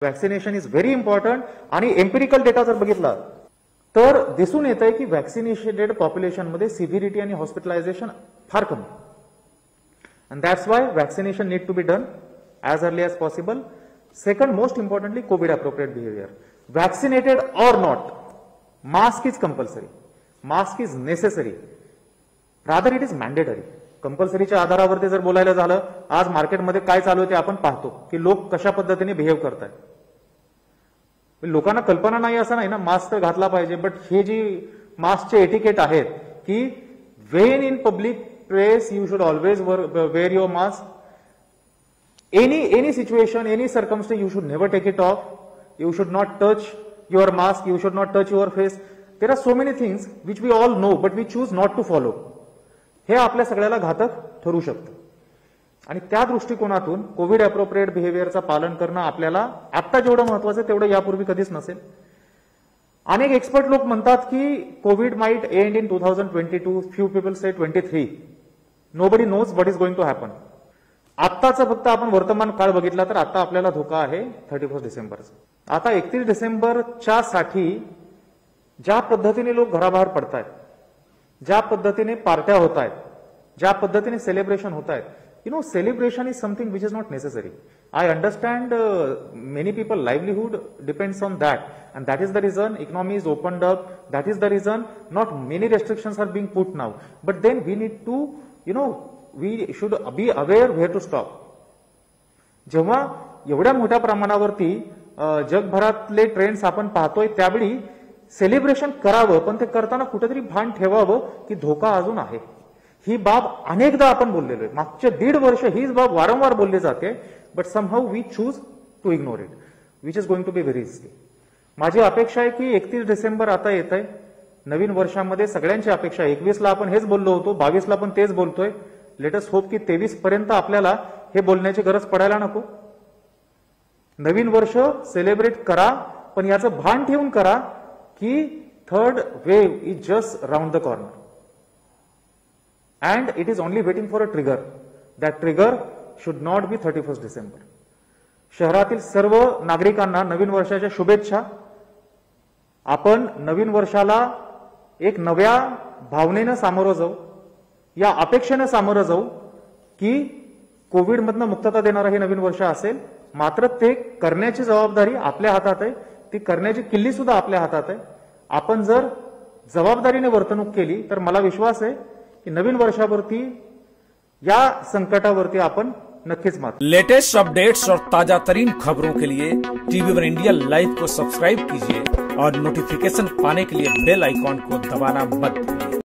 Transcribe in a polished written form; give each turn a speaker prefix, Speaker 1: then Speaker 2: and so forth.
Speaker 1: Vaccination is very important आणि empirical data जर बघितला तर दिसून येत आहे की वॅक्सिनेटेड पॉप्युलेशनमध्ये सिव्हिरिटी आणि हॉस्पिटलायझेशन फार कमी. And that's why vaccination need to be done as early as possible. Second, most importantly, COVID appropriate behavior. Vaccinated or not, mask is compulsory. Mask is necessary. Rather, it is mandatory. कंपल्सरीच्या आधारावरती जर बोलायला झालं, आज मार्केटमध्ये काय चालू आहे ते आपण पाहतो की लोक कशा पद्धतीने बिहेव करतात. लोकांना कल्पना नाही असं नाही ना, मास्क घातला पाहिजे, बट हे जी मास्कचे एटिकेट आहेत की when in public place you should always wear your mask. Any situation, any circumstance, you should never take it off. You should not touch your mask. You should not touch your face. There are so many things which we all know, but we choose not to follow. हे आपल्या सगळ्याला घातक ठरू शकतं. आणि त्या दृष्टिकोनातून Covid appropriate बिहेवियरचं पालन करणं आपल्याला आता जेवढं महत्वाचं तेवढं यापूर्वी कधीच नसेल. अनेक एक्सपर्ट लोक म्हणतात की COVID might end in 2022. Few people say 23. Nobody knows what is going to happen. आत्ताचा फक्त आपण वर्तमान काळ बघितला तर आता आपल्याला धोका आहे 31 डिसेंबरचा. आता 31 डिसेंबरच्या साठी ज्या पद्धतीने लोक घराबाहेर पडतायत, ज्या पद्धतीने पार्ट्या होत आहेत, ज्या पद्धतीने सेलिब्रेशन होत आहेत, celebration is something which is not necessary. I understand many people livelihood depends on that, and that is the reason economy is opened up. That is the reason not many restrictions are being put now. But then we need to, we should be aware where to stop. जेव्हा एवढ्या मोठ्या प्रमाणावरती जगभरातले trends आपण पाहतोय त्यावेळी celebration करावं, पण ते करताना कुठेतरी भान ठेवावं की धोका अजून आहे. ही बाब अनेकदा आपण बोललेलो आहे. मागचे 1.5 वर्ष हीच बाब वारंवार बोलली जाते, but somehow we choose to ignore it, which is going to be very risky. माझी अपेक्षा आहे की 31 डिसेंबर आता येत आहे. नवीन वर्षामध्ये सगळ्यांची अपेक्षा, 21ला आपण हेच बोललो होतो, 22ला पण तेच बोलतोय. लेट अस होप की 23 पर्यंत आपल्याला हे बोलण्याची गरज पडायला नको. नवीन वर्ष सेलिब्रेट करा, पण याचं भान ठेवून करा की third wave is just round the corner and it is only waiting for a trigger. That trigger should not be 31 December. शहरातील सर्व नागरिकांना नवीन वर्षाच्या शुभेच्छा. आपण नवीन वर्षाला एक नव्या भावनेनं सामोरं जाऊ, या अपेक्षेनं सामोरं जाऊ की कोविडमधनं मुक्तता देणारं हे नवीन वर्ष असेल. मात्र ते करण्याची जबाबदारी आपल्या हातात आहे, ती करण्याची किल्ली सुद्धा आपल्या हातात आहे. आपण जर जबाबदारीने वर्तणूक केली तर मला विश्वास आहे कि नवीन वर्षावरती या संकटावरती आपण नक्कीच मात.
Speaker 2: लेटेस्ट अपडेट्स और ताजा तरीन खबरों के लिए TV1 इंडिया लाइव को सब्सक्राइब कीजिए और नोटिफिकेशन पाने के लिए बेल आइकॉन को दबाना मत भूलिए.